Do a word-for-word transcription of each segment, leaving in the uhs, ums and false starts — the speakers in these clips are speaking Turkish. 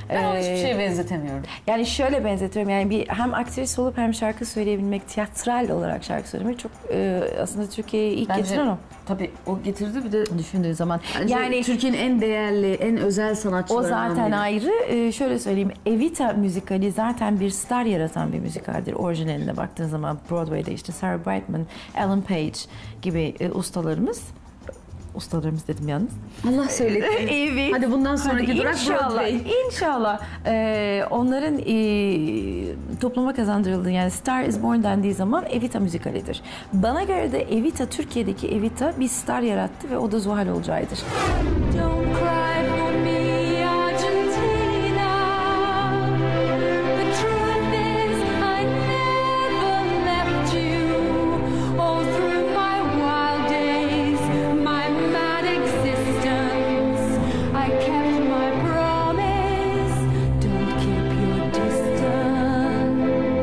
Ben onu hiçbir Ee, şeye benzetemiyorum. Yani şöyle benzetiyorum, yani bir hem aktris olup hem şarkı söyleyebilmek, tiyatral olarak şarkı söylemek çok e, aslında Türkiye'ye ilk Bence, getiren o. Tabii o getirdi, bir de Düşündüğün zaman. yani Yani Türkiye'nin en değerli, en özel o sanatçılarından zaten biri. ayrı. Ee, şöyle söyleyeyim, Evita müzikali zaten bir star yaratan bir müzikaldir. Orijinaline baktığın zaman Broadway'de işte Sarah Brightman, Ellen Page gibi e, ustalarımız. Ustalarımız dedim yalnız. Allah söyletti. Evet. Hadi bundan sonraki Hadi durak inşallah, Broadway. İnşallah. Ee, onların e, topluma kazandırıldığı, yani Star is Born dendiği zaman Evita müzikalidir. Bana göre de Evita, Türkiye'deki Evita bir star yarattı ve o da Zuhal Olcay'dır. Don't cry for me, Argentina. The truth is I never left you. All through my wild days, my mad existence, I kept my promise. Don't keep your distance.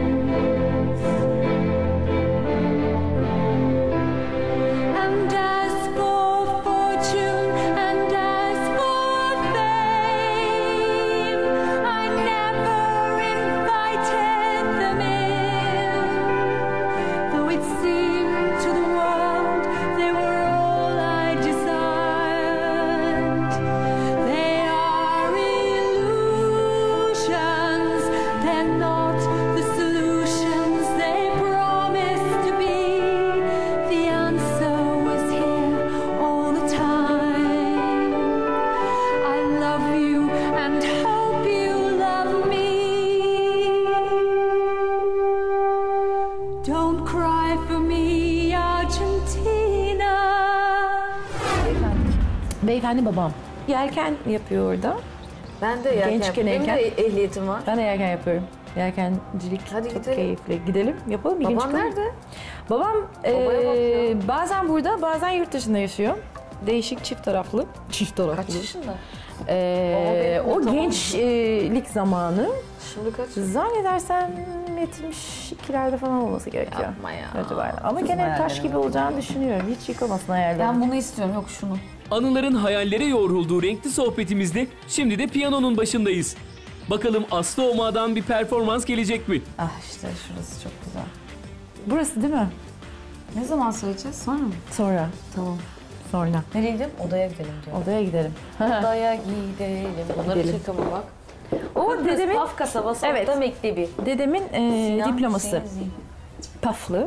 And as for fortune and as for fame, I never invited them in. Though it seemed to the world they were all I desired. They are illusions, they're not the solutions they promised to be. The answer was here all the time. I love you and hope you love me. Don't cry for me, Argentina. Beyefendi. Beyefendi babam. Yelken yapıyor orada. Ben de yelken Gençken yapıyorum. yelken. Benim de ehliyetim var. Ben de yelken yapıyorum. Yelkencilik Hadi çok gidelim. keyifli. Gidelim, yapalım. bir gün Baban çıkalım. nerede? Babam Babaya bak eee, ya. bazen burada, bazen yurt dışında yaşıyor. Değişik, çift taraflı. Çift taraflı. Kaç yaşında? Eee, Baba benim o de gençlik zamanı Şimdi kaç? zannedersem yetmiş ikilerde falan olması gerekiyor. Yapma ya. Itibaren. Ama Kızım gene taş hayallerime gibi bak. olacağını düşünüyorum. Hiç yıkılmasın hayallerim. Ben bunu istiyorum, yok şunu. Anıların hayallere yoğrulduğu renkli sohbetimizde şimdi de piyanonun başındayız. Bakalım Aslı Oma'dan bir performans gelecek mi? Ah işte şurası çok güzel. Burası değil mi? Ne zaman söyleyeceğiz? Sonra mı? Sonra. Tamam. Sonra. Nereye gidelim? Odaya gidelim diyor. Odaya gidelim. Odaya gidelim. Bunları Gidelim. çek ama bak. O Kıbrıs dedemin, Paf kasabası Evet. orta mektebi. dedemin eee, Sinan diploması. Hüseyin Zihni. Paflı.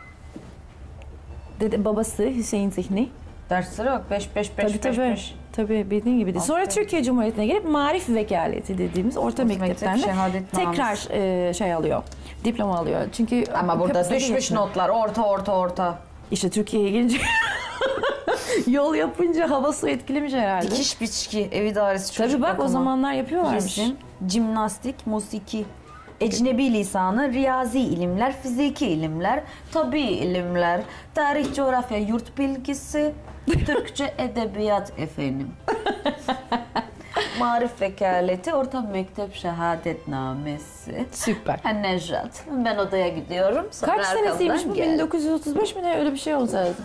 Dede, babası Hüseyin Zihni. Derslere bak beş beş beş Tabii beş tabii. beş. Tabii bildiğin gibi. değil. Sonra Aferin. Türkiye Cumhuriyeti'ne gelip Marif Vekaleti dediğimiz orta Mektep mektepten de şehadetnamesi. tekrar eee, şey alıyor. Diploma alıyor. Çünkü Ama burada Kıbrıs'ta düşmüş geçmiyor. notlar. Orta orta orta. İşte Türkiye'ye gelince yol yapınca hava su etkilemiş herhalde. Dikiş biçki, ev idaresi, çocuk Tabii bak bakımı, o zamanlar yapıyorlarmış. resim, jimnastik, musiki, ecnebi lisanı, riyazi ilimler, fiziki ilimler, tabi ilimler, tarih, coğrafya, yurt bilgisi, Türkçe, edebiyat efendim. Marif vekaleti, orta mektep şehadetnamesi. Süper. Ha, Nejat. Ben odaya gidiyorum. Sonra Kaç arkamdan senesiymiş bu? gel. bin dokuz yüz otuz beş mi ne? Öyle bir şey olsa lazım.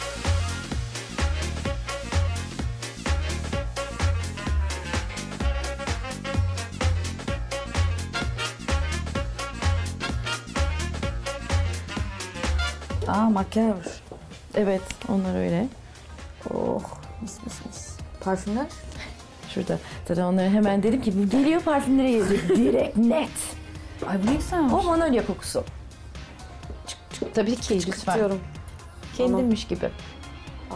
Aa, makyaj. Evet, onlar öyle. Oh, mis mis mis. Parfümler? Şurada. Zaten onları hemen dedim ki bu geliyor parfümlere yazıyor. Direkt net. Ay bu ne güzelmiş. O manolya kokusu. Çık, çık. Tabii ki lütfen. Diyorum. Kendinmiş gibi. Aa.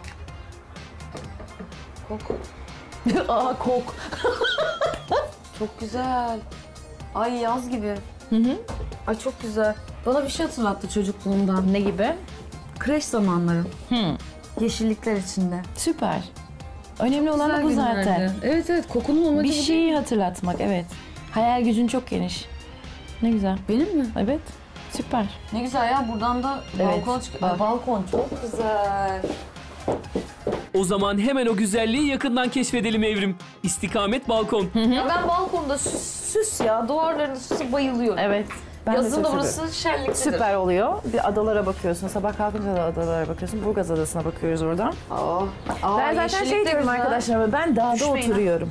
Kok. Aa kok. Çok güzel. Ay yaz gibi. Hı hı. Ay çok güzel. Bana bir şey hatırlattı çocukluğumdan. Ne gibi? Kreş zamanları. Hı. Yeşillikler içinde. Süper. Önemli olan da bu Güzel zaten. günlerdi. Evet evet, kokunun amacı Bir bu değil. şeyi hatırlatmak, evet. Hayal gücün çok geniş. Ne güzel. Benim mi? Evet. Süper. Ne güzel ya, buradan da Evet, balkona çıkıyor. bak. Ay, balkon çok güzel. O zaman hemen o güzelliği yakından keşfedelim Evrim. İstikamet balkon. Ya ben balkonda süs, süs ya, duvarlarında süse bayılıyorum. Evet. Ben de Yazın çok da seviyorum. burası şenliklidir. Süper oluyor. Bir adalara bakıyorsun. Sabah kalkınca da adalara bakıyorsun. Burgaz Adası'na bakıyoruz oradan. Aa, aa, ben zaten yeşillik şey de diyorum güzel. arkadaşlarıma, ben dağda Düşmeyin ha. oturuyorum.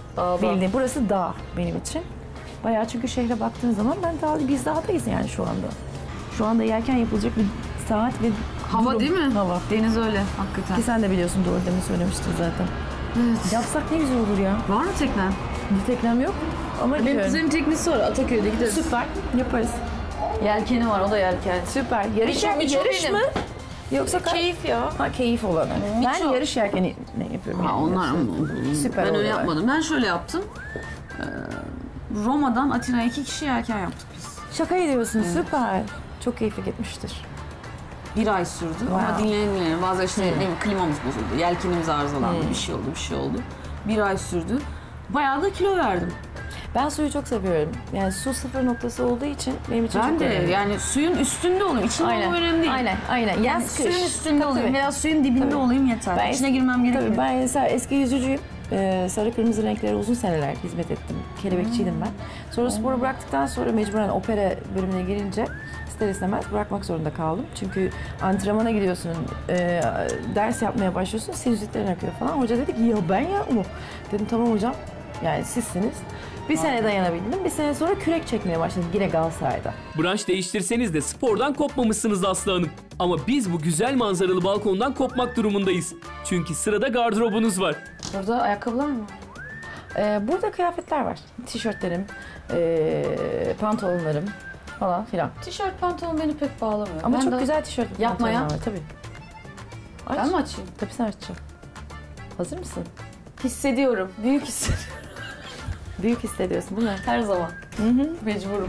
Dağda. Bildiğin burası dağ benim için. Bayağı çünkü şehre baktığın zaman ben dağ, biz dağdayız yani şu anda. Şu anda yelken yapılacak bir saat ve Hava durum. değil mi? Hava. Deniz öyle hakikaten. Ki sen de biliyorsun, doğru demin söylemiştin zaten. Evet. Yapsak ne güzel olur ya. Var mı teknen? Bir teknem yok ama Benim gidiyorum. kuzenin teknesi var. Ataköy'de gideriz. Süper, yaparız. Yelkeni var, o da yelken. Süper. Yarış, Miço, Miço yarış benim. mı? Yoksa ka- Keyif ya. Ha, keyif olanı. Ben Miço. yarış yelkeni ne yapıyorum? Ha, yani. onlar Süper Ben öyle oluyorlar. yapmadım. Ben şöyle yaptım. Ee, Roma'dan Atina'ya iki kişi yelken yaptık biz. Şaka ediyorsun, süper. Çok keyifli gitmiştir. Bir ay sürdü ama Wow. dinlene dinlene. Bazen işte ne bileyim, klimamız bozuldu, yelkenimiz arızalandı, bir şey oldu, bir şey oldu. Bir ay sürdü. Bayağı da kilo verdim. Ben suyu çok seviyorum. Yani su sıfır noktası olduğu için benim için Ben çok de önemli. yani suyun üstünde olayım. İçinde olmam önemli değil. Aynen, aynen. Yani Yaz, kış. suyun üstünde Tabii, olayım tabii. veya suyun dibinde Tabii. olayım yeter. Ben- İçine girmem gerekmiyor. Tabii ben mesela eski yüzücüyüm. Ee, sarı kırmızı renklere uzun seneler hizmet ettim. Kelebekçiydim ben. Sonra sporu bıraktıktan sonra mecburen opera bölümüne girince ister istemez bırakmak zorunda kaldım. Çünkü antrenmana gidiyorsun, e, ders yapmaya başlıyorsun, sinüzitlerin akıyor falan. Hoca dedi ki ya ben ya o. Dedim tamam hocam, yani sizsiniz. Bir sene dayanabildim. Bir sene sonra kürek çekmeye başladım yine Galatasaray'da. Branş değiştirseniz de spordan kopmamışsınız Aslı Hanım. Ama biz bu güzel manzaralı balkondan kopmak durumundayız. Çünkü sırada gardırobunuz var. Burada ayakkabılar mı? Ee, burada kıyafetler var. Tişörtlerim, ee, pantolonlarım falan filan. Tişört, pantolon beni pek bağlamıyor. Ama Ben çok de- güzel tişört ve Yapma ya. pantolonlar var tabii. Aç. Ben mi açayım? Tabii sen açacaksın. Hazır mısın? Hissediyorum. Büyük hissediyorum. Büyük hissediyorsun değil mi? Her zaman. Hı hı. Mecburum.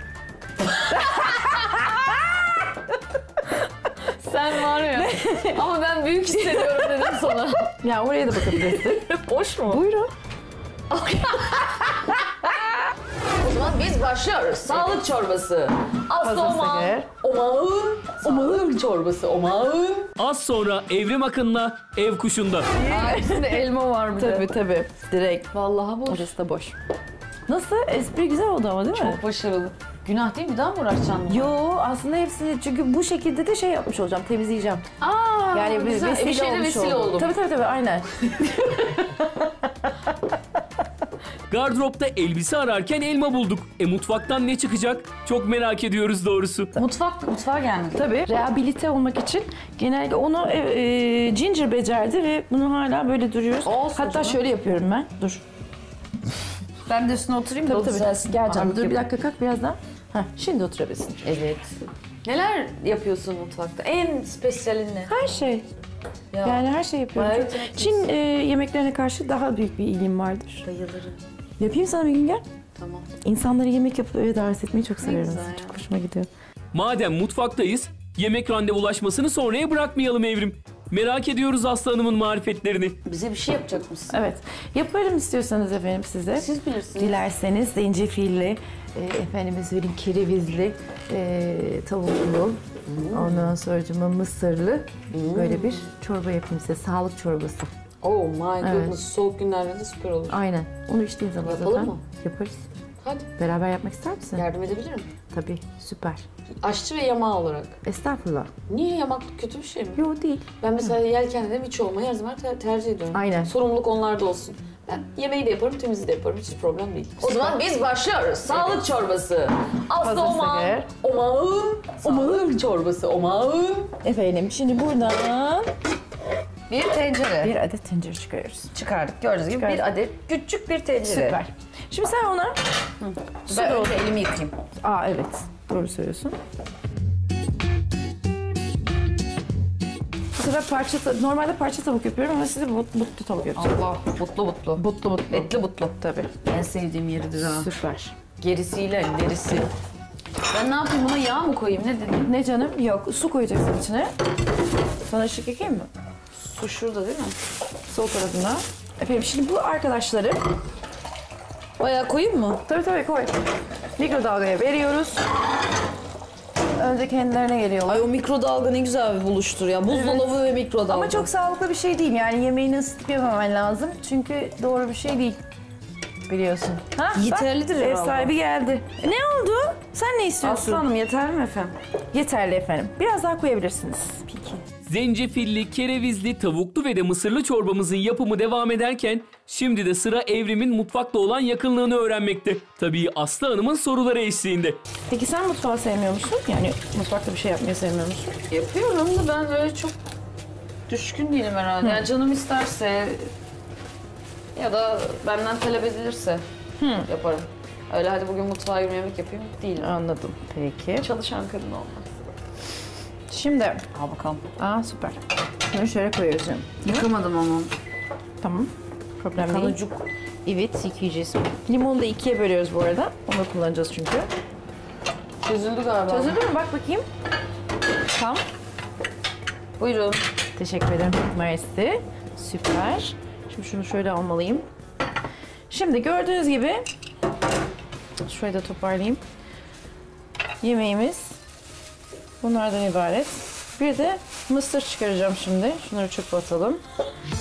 Sen var ya. Ama ben büyük hissediyorum dedim sana. Ya oraya da bakabilirsin. Boş mu? Buyurun. O zaman biz başlıyoruz. Sağlık çorbası. Aslı Hazırsak Oman. eğer. Omağın. Sağlık çorbası. Omağın. Az sonra Evrim Akın'la Ev Kuşu'nda. Aa, içinde elma var bir de. Tabii tabii. Direkt. Vallahi boş. Orası da boş. Nasıl? Espri güzel oldu ama değil mi? Çok başarılı. Günah değil mi? Bir daha mı uğraşacaksın? Yo, aslında hepsini, çünkü bu şekilde de şey yapmış olacağım, temizleyeceğim. Aa, Yani bir güzel. vesile bir şeyde olmuş vesile oldu. oldum. Tabii tabii tabii, aynen. Gardıropta elbise ararken elma bulduk. E mutfaktan ne çıkacak? Çok merak ediyoruz doğrusu. Mutfak, mutfağa gelmedik. Tabii. Rehabilite olmak için genelde onu e, e, Ginger becerdi ve bunu hala böyle duruyoruz. Olsun Hatta canım. şöyle yapıyorum ben. Dur. Ben de üstüne oturayım da Tabii o tabii. düzelsin. Gel canım. Ağırlık Dur bir yapayım. dakika kalk birazdan. Heh, şimdi oturabilirsin. Evet. Neler yapıyorsun mutfakta? En spesiyalin ne? Her şey. Ya, Yani her şey yapıyorum. bayağı Çok- yeteneklisin. Çin e, yemeklerine karşı daha büyük bir ilgim vardır. bayılırım. Yapayım sana bir gün, gel. Tamam. İnsanları yemek yapıp eve davet etmeyi çok severim. güzel ya. Çok hoşuma gidiyor. Madem mutfaktayız, yemek randevulaşmasını sonraya bırakmayalım Evrim. Merak ediyoruz Aslı Hanım'ın marifetlerini. Bize bir şey yapacak mısın? Evet. Yaparım istiyorsanız efendim size. Siz bilirsiniz. Dilerseniz zencefilli, e, efendime söyleyeyim kerevizli, e, tavuklu, ondan sonra mısırlı böyle bir çorba yapayım size. Sağlık çorbası. Oh my Evet. goodness. Soğuk günlerde de süper olur. Aynen. Onu içtiğin zaman Yapalım zaten mı? yaparız. Hadi. Beraber yapmak ister misin? Yardım edebilirim. Tabii. Süper. Aşçı ve yamağı olarak. Estağfurullah. Niye yamaklık kötü bir şey mi? Yo, değil. Ben mesela yelkende de hiç olmayı her zaman ter- tercih ediyorum. Aynen. Sorumluluk onlarda olsun. Ben yemeği de yaparım, temizliği de yaparım. Hiç problem değil. O zaman biz başlıyoruz. Sağlık çorbası. Aslı Hazırsak Oman. eğer. Omağın. Sağlık çorbası. Omağın. Efendim şimdi buradan Bir tencere. bir adet tencere çıkarıyoruz. Çıkardık. Gördüğünüz gibi Çıkardık. bir adet küçük bir tencere. Süper. Şimdi sen ona... Ben önce elimi yıkayayım. Aa evet. Doğru söylüyorsun. Bu sefer parça, normalde parça tavuk yapıyorum ama size but, butlu tavuk yapacağım. Allah. Butlu butlu. Butlu butlu. Etli butlu. Tabii. En sevdiğim yeridir ha. Süper. Gerisiyle derisi. Ben ne yapayım, buna yağ mı koyayım, ne dedin? Ne canım? Yok. Su koyacaksın içine. Sana ışık yakayım mı? Su şurada değil mi? Sol tarafına. Efendim şimdi bu arkadaşları... Bayağı koyayım mı? Tabii tabii koy. Mikrodalgaya veriyoruz. Önce kendilerine geliyorlar. Ay o mikrodalga ne güzel bir buluştur ya. Buzdolabı ve mikrodalga. Ama çok sağlıklı bir şey değil. Yani yemeğini ısıtıp yememen lazım. Çünkü doğru bir şey değil. Biliyorsun. Ha, Yeterlidir bak, ev herhalde. sahibi geldi. E, ne oldu? Sen ne istiyorsun? Aslanım yeter mi efendim? Yeterli efendim. Biraz daha koyabilirsiniz. Peki. Zencefilli, kerevizli, tavuklu ve de mısırlı çorbamızın yapımı devam ederken şimdi de sıra Evrim'in mutfakla olan yakınlığını öğrenmekte. Tabii Aslı Hanım'ın soruları eşliğinde. Peki sen mutfağı sevmiyor musun? Yani mutfakta bir şey yapmayı sevmiyor musun? Yapıyorum da ben öyle çok düşkün değilim herhalde. Yani canım isterse ya da benden talep edilirse yaparım. Öyle hadi bugün mutfağa girip yemek yapayım değil. Anladım. Peki. Çalışan kadın olmak. Şimdi. Al bakalım. Aa süper. Bunu şöyle koyuyoruz canım. Yıkamadım ama. Tamam. Problem değil. Kanucuk. Evet, yıkayacağız. Limonu da ikiye bölüyoruz bu arada. Onu kullanacağız çünkü. Çözüldü galiba. Çözüldü mü? Bak bakayım. Tamam. Buyurun. Teşekkür ederim. Mersi. Süper. Şimdi şunu şöyle almalıyım. Şimdi gördüğünüz gibi şurayı da toparlayayım. Yemeğimiz bunlardan ibaret. Bir de mısır çıkaracağım şimdi. Şunları çöpe atalım.